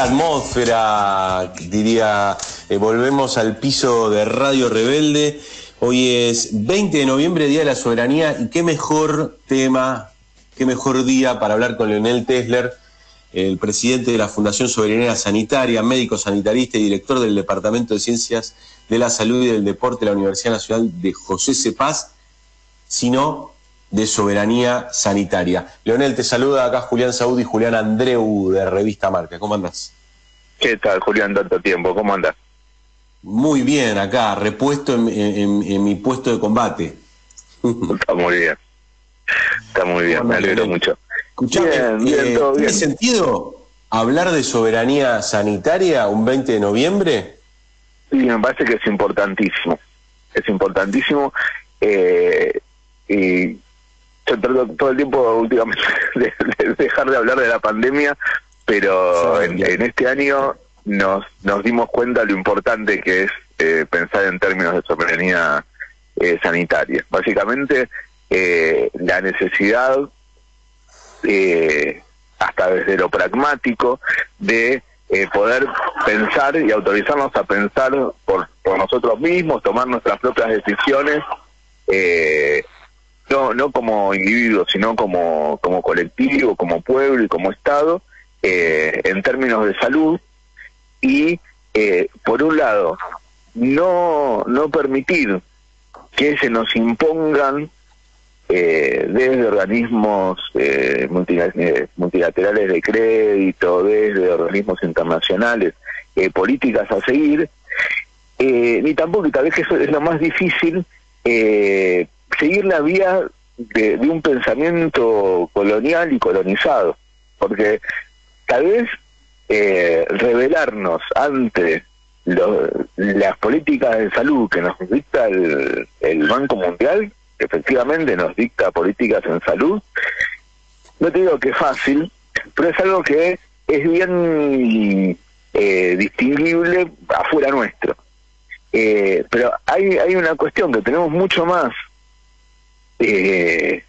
atmósfera, diría, volvemos al piso de Radio Rebelde. Hoy es 20 de noviembre, Día de la Soberanía, y qué mejor tema, qué mejor día para hablar con Leonel Tesler, el presidente de la Fundación Soberanía Sanitaria, médico sanitarista y director del Departamento de Ciencias de la Salud y del Deporte de la Universidad Nacional de José C. Paz, sino de Soberanía Sanitaria. Leonel, te saluda acá Julián Saúd y Julián Andreu de Revista Marca. ¿Cómo andás? ¿Qué tal, Julián? Tanto tiempo, ¿cómo andás? Muy bien, acá, repuesto en mi puesto de combate. Está muy bien, me alegro mucho. Escuchame, bien, todo bien. ¿Tiene sentido hablar de soberanía sanitaria un 20 de noviembre? Sí, me parece que es importantísimo. Es importantísimo. Y yo trato todo el tiempo últimamente de dejar de hablar de la pandemia, pero en este año nos dimos cuenta de lo importante que es pensar en términos de soberanía sanitaria. Básicamente, la necesidad, hasta desde lo pragmático, de poder pensar y autorizarnos a pensar por nosotros mismos, tomar nuestras propias decisiones, no como individuos, sino como colectivo, como pueblo y como Estado, en términos de salud. Y por un lado, no permitir que se nos impongan desde organismos multilaterales de crédito, desde organismos internacionales, políticas a seguir, ni tampoco, y tal vez que eso es lo más difícil, seguir la vía de un pensamiento colonial y colonizado, porque tal vez rebelarnos ante las políticas de salud que nos dicta el Banco Mundial, que efectivamente nos dicta políticas en salud, no te digo que es fácil, pero es algo que es bien distinguible afuera nuestro. Pero hay una cuestión que tenemos mucho más en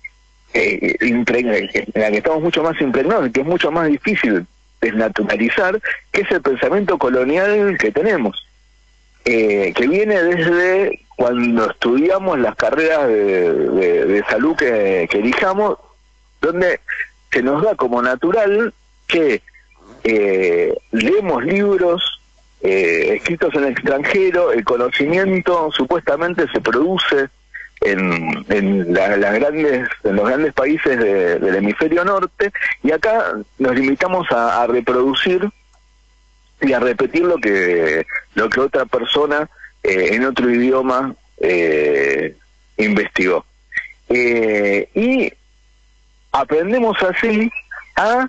la que estamos mucho más impregnados, que es mucho más difícil desnaturalizar, que es el pensamiento colonial que tenemos, que viene desde cuando estudiamos las carreras de salud que elijamos, donde se nos da como natural que leemos libros escritos en el extranjero, el conocimiento supuestamente se produce en los grandes países del hemisferio norte, y acá nos limitamos a reproducir y a repetir lo que otra persona en otro idioma investigó, y aprendemos así a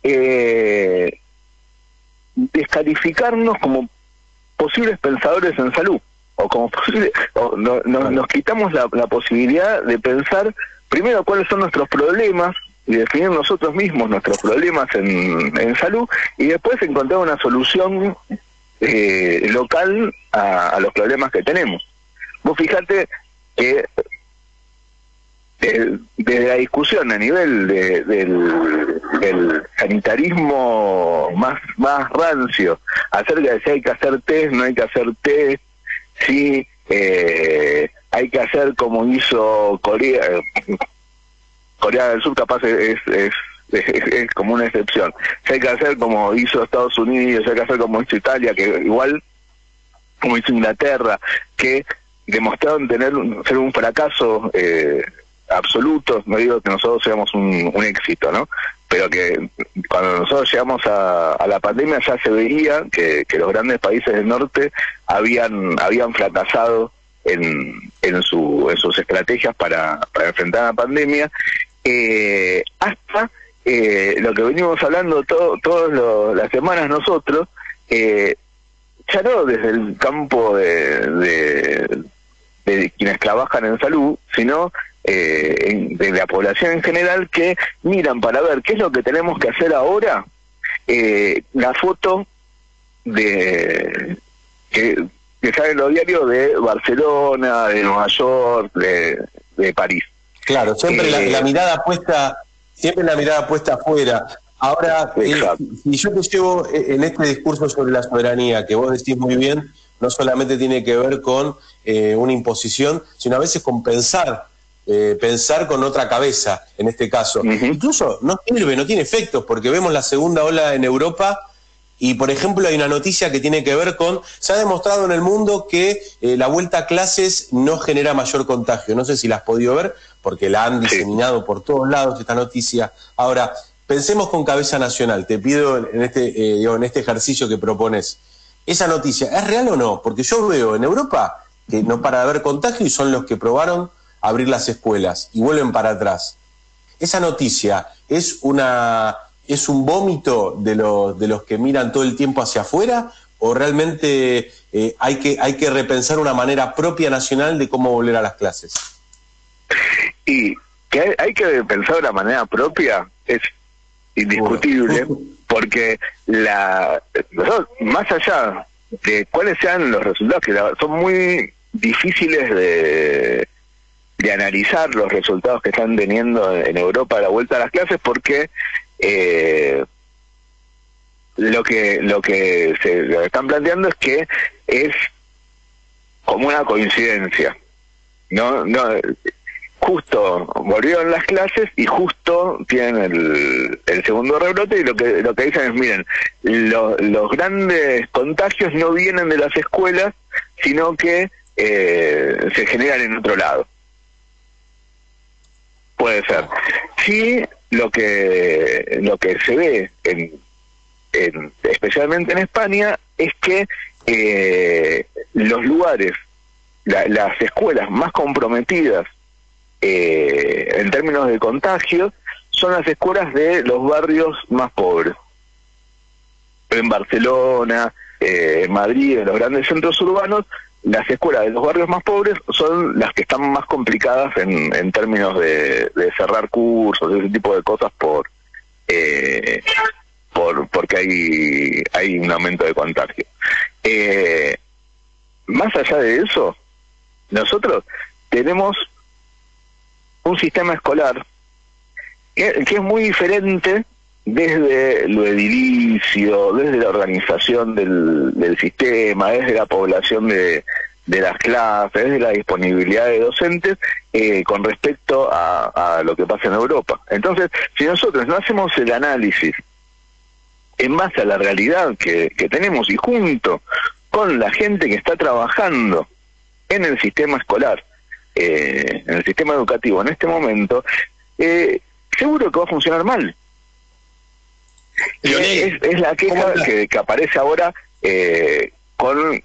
descalificarnos como posibles pensadores en salud, o como nos quitamos la posibilidad de pensar primero cuáles son nuestros problemas y definir nosotros mismos nuestros problemas en salud, y después encontrar una solución local a los problemas que tenemos. Vos fijate que desde la discusión a nivel del sanitarismo más rancio, acerca de si hay que hacer test, no hay que hacer test, si hay que hacer como hizo Corea del Sur, capaz es como una excepción, si hay que hacer como hizo Estados Unidos, si hay que hacer como hizo Italia, que igual como hizo Inglaterra, que demostraron ser un fracaso absoluto. No digo que nosotros seamos un éxito, ¿no? Pero que cuando nosotros llegamos a la pandemia ya se veía que los grandes países del norte habían fracasado en sus estrategias para enfrentar la pandemia, hasta lo que venimos hablando todas las semanas nosotros, ya no desde el campo de quienes trabajan en salud, sino de la población en general, que miran para ver qué es lo que tenemos que hacer ahora, la foto que sale en los diarios de Barcelona, de Nueva York, de París. Claro, siempre la mirada puesta afuera. Ahora, y yo te llevo en este discurso sobre la soberanía, que vos decís muy bien, no solamente tiene que ver con una imposición, sino a veces con pensar con otra cabeza, en este caso. Incluso no sirve, no tiene efectos, porque vemos la segunda ola en Europa y, por ejemplo, hay una noticia que tiene que ver con, se ha demostrado en el mundo que la vuelta a clases no genera mayor contagio. No sé si la has podido ver, porque la han diseminado por todos lados esta noticia. Ahora, pensemos con cabeza nacional. Te pido en este ejercicio que propones, ¿esa noticia es real o no? Porque yo veo en Europa que no para de haber contagio y son los que probaron abrir las escuelas y vuelven para atrás. ¿Esa noticia es un vómito de los que miran todo el tiempo hacia afuera o realmente hay que repensar una manera propia nacional de cómo volver a las clases? Y que hay que pensar una manera propia es indiscutible, porque más allá de cuáles sean los resultados, que son muy difíciles de analizar los resultados que están teniendo en Europa a la vuelta a las clases, porque lo que se están planteando es que es como una coincidencia, no justo volvieron las clases y justo tienen el segundo rebrote, y lo que dicen es, miren, los grandes contagios no vienen de las escuelas, sino que se generan en otro lado. Puede ser. Sí, lo que se ve especialmente en España es que los lugares, las escuelas más comprometidas en términos de contagio son las escuelas de los barrios más pobres. En Barcelona, en Madrid, en los grandes centros urbanos, las escuelas de los barrios más pobres son las que están más complicadas en términos de cerrar cursos, ese tipo de cosas, porque hay un aumento de contagio. Más allá de eso, nosotros tenemos un sistema escolar que es muy diferente desde lo edilicio, desde la organización del sistema, desde la población de las clases, desde la disponibilidad de docentes, con respecto a lo que pasa en Europa. Entonces, si nosotros no hacemos el análisis en base a la realidad que tenemos y junto con la gente que está trabajando en el sistema escolar, en el sistema educativo en este momento, seguro que va a funcionar mal. Es la queja que aparece ahora con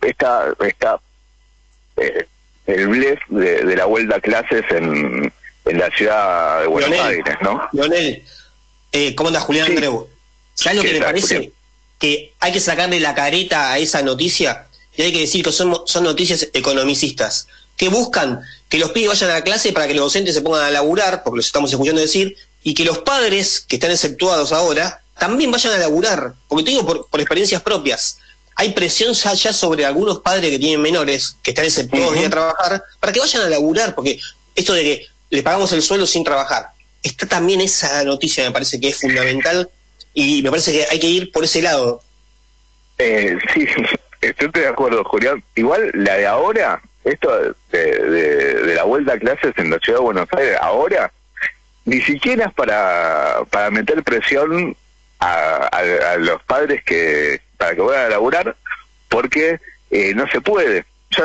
el blef de la vuelta a clases en la ciudad de Buenos Aires, ¿no? Lionel, ¿cómo andas, Julián Andreu? ¿Sabes lo que me parece? Julián? Que hay que sacarle la careta a esa noticia y hay que decir que son noticias economicistas, que buscan que los pibes vayan a la clase para que los docentes se pongan a laburar, porque los estamos escuchando decir, y que los padres, que están exceptuados ahora, también vayan a laburar, porque te digo por experiencias propias. Hay presión ya sobre algunos padres que tienen menores, que están exceptuados de ir a trabajar, para que vayan a laburar, porque esto de que le pagamos el sueldo sin trabajar, está también esa noticia, me parece que es fundamental, y me parece que hay que ir por ese lado. Sí, estoy de acuerdo, Julián. Igual la de ahora, esto de la vuelta a clases en la ciudad de Buenos Aires, ahora, ni siquiera es para meter presión a los padres para que vayan a laburar, porque no se puede.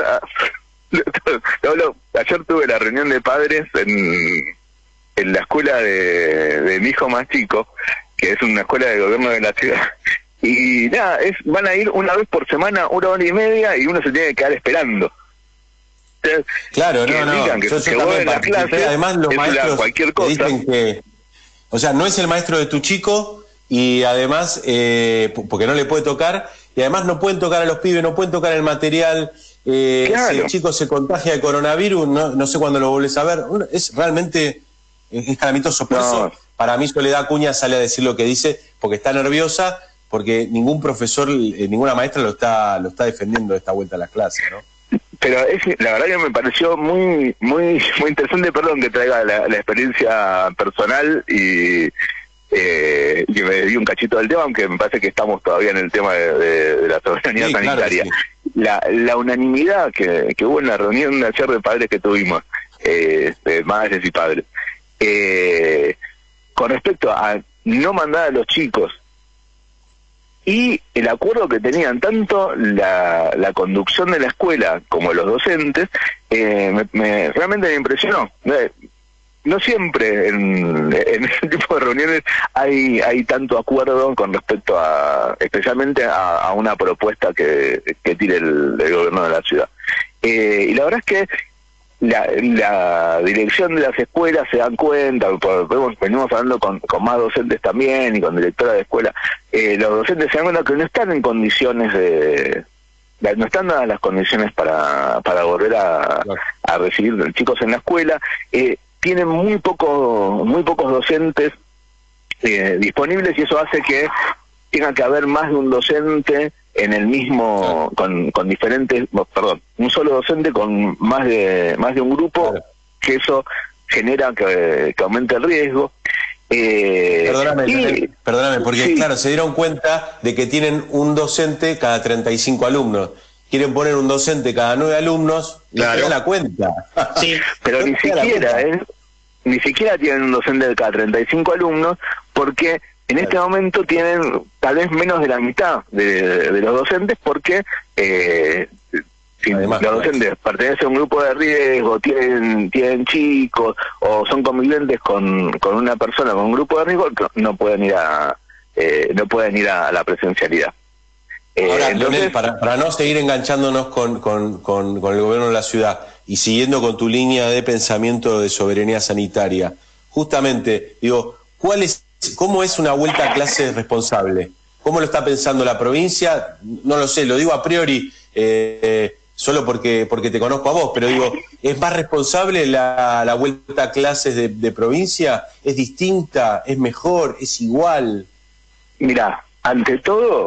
Ayer tuve la reunión de padres en la escuela de mi hijo más chico, que es una escuela de gobierno de la ciudad, y nada, van a ir una vez por semana, 1 hora y media, y uno se tiene que quedar esperando. Entonces, claro, no. Que yo también la clase, además los maestros cualquier cosa. Dicen que, o sea, no es el maestro de tu chico, y además, porque no le puede tocar, y además no pueden tocar a los pibes, no pueden tocar el material. Claro. Si el chico se contagia de coronavirus, no sé cuándo lo volvés a ver. Es realmente calamitoso. Por eso, para mí, Soledad Acuña sale a decir lo que dice, porque está nerviosa, porque ningún profesor, ninguna maestra lo está defendiendo de esta vuelta a las clases, ¿no? Pero la verdad que me pareció muy muy muy interesante, perdón que traiga la experiencia personal, y que me di un cachito del tema, aunque me parece que estamos todavía en el tema de la soberanía sanitaria. Claro, sí. La unanimidad que hubo en la reunión de ayer de padres que tuvimos, madres y padres, con respecto a no mandar a los chicos, y el acuerdo que tenían tanto la conducción de la escuela como los docentes, realmente me impresionó. No siempre en ese tipo de reuniones hay tanto acuerdo con respecto especialmente a una propuesta que tire el gobierno de la ciudad. Y la verdad es que la dirección de las escuelas se dan cuenta, venimos hablando con más docentes también y con directora de escuela, los docentes se dan cuenta que no están en condiciones no están dadas las condiciones para volver a recibir chicos en la escuela. Tienen muy pocos docentes disponibles, y eso hace que tenga que haber más de un docente en el mismo, con diferentes, un solo docente con más de un grupo, que eso genera que aumente el riesgo. Perdóname, porque sí, claro, se dieron cuenta de que tienen un docente cada 35 alumnos. Quieren poner un docente cada 9 alumnos, claro, y no se da cuenta. Sí, pero ni siquiera tienen un docente cada 35 alumnos, porque en este momento tienen tal vez menos de la mitad de los docentes, porque si además, los docentes pertenecen a un grupo de riesgo, tienen chicos, o son convivientes con una persona con un grupo de riesgo, no pueden ir a la presencialidad. Ahora, entonces, Leonel, para no seguir enganchándonos con el gobierno de la ciudad y siguiendo con tu línea de pensamiento de soberanía sanitaria, justamente, digo, ¿cómo es una vuelta a clases responsable? ¿Cómo lo está pensando la provincia? No lo sé, lo digo a priori, solo porque te conozco a vos, pero digo, ¿es más responsable la vuelta a clases de provincia? ¿Es distinta? ¿Es mejor? ¿Es igual? Mirá, ante todo,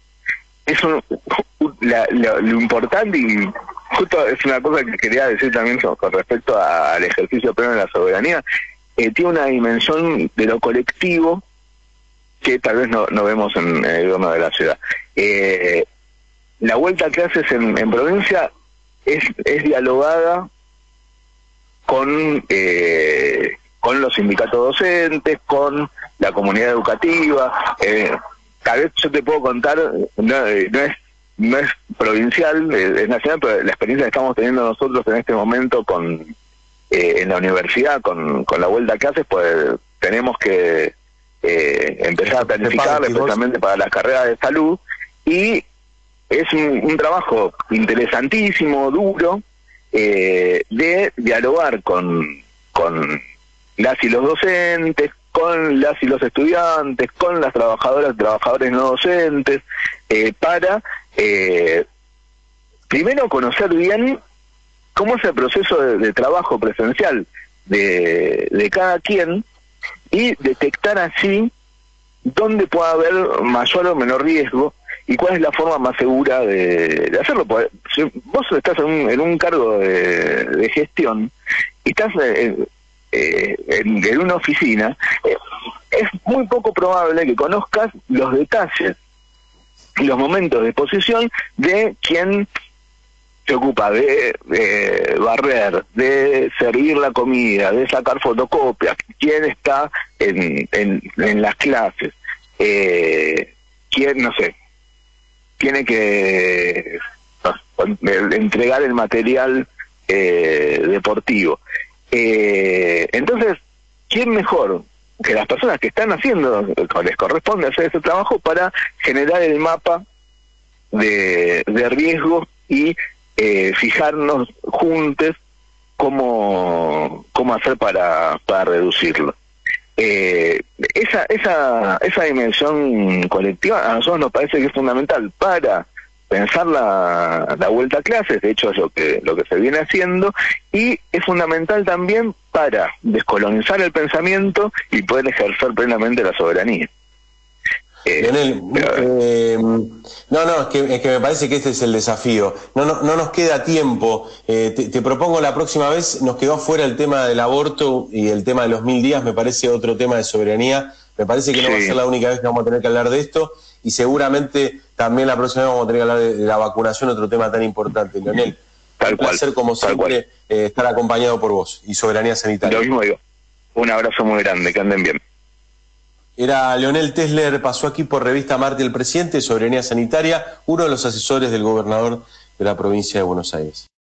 lo importante, y justo es una cosa que quería decir también con respecto al ejercicio pleno de la soberanía, tiene una dimensión de lo colectivo que tal vez no vemos en el gobierno de la ciudad. La vuelta a clases en provincia es dialogada con los sindicatos docentes, con la comunidad educativa. Tal vez yo te puedo contar, no es provincial, es nacional, pero la experiencia que estamos teniendo nosotros en este momento en la universidad con la vuelta a clases, pues tenemos que empezar a planificar especialmente para las carreras de salud, y es un trabajo interesantísimo, duro, de dialogar con las y los docentes, con las y los estudiantes, con las trabajadoras y trabajadores no docentes, para primero conocer bien cómo es el proceso de trabajo presencial de cada quien, y detectar así dónde puede haber mayor o menor riesgo y cuál es la forma más segura de hacerlo. Porque si vos estás en un cargo de gestión y estás en una oficina, es muy poco probable que conozcas los detalles y los momentos de exposición de quien se ocupa de barrer, de servir la comida, de sacar fotocopias, quién está en las clases, quién, no sé, tiene que entregar el material deportivo. Entonces, ¿quién mejor que las personas que están haciendo, les corresponde hacer ese trabajo, para generar el mapa de riesgo y fijarnos juntos cómo hacer para reducirlo? Esa dimensión colectiva a nosotros nos parece que es fundamental para pensar la vuelta a clases. De hecho es lo que se viene haciendo, y es fundamental también para descolonizar el pensamiento y poder ejercer plenamente la soberanía. Leonel, es que me parece que este es el desafío. No nos queda tiempo. Te propongo la próxima vez, nos quedó fuera el tema del aborto y el tema de los 1000 días, me parece otro tema de soberanía Me parece que no va a ser la única vez que vamos a tener que hablar de esto, y seguramente también la próxima vez vamos a tener que hablar de la vacunación, otro tema tan importante. Leonel, un placer como siempre estar acompañado por vos y Soberanía Sanitaria. Lo mismo digo. Un abrazo muy grande, que anden bien. Era Leonel Tesler, pasó aquí por Revista Marte el Presidente, Soberanía Sanitaria, uno de los asesores del gobernador de la provincia de Buenos Aires.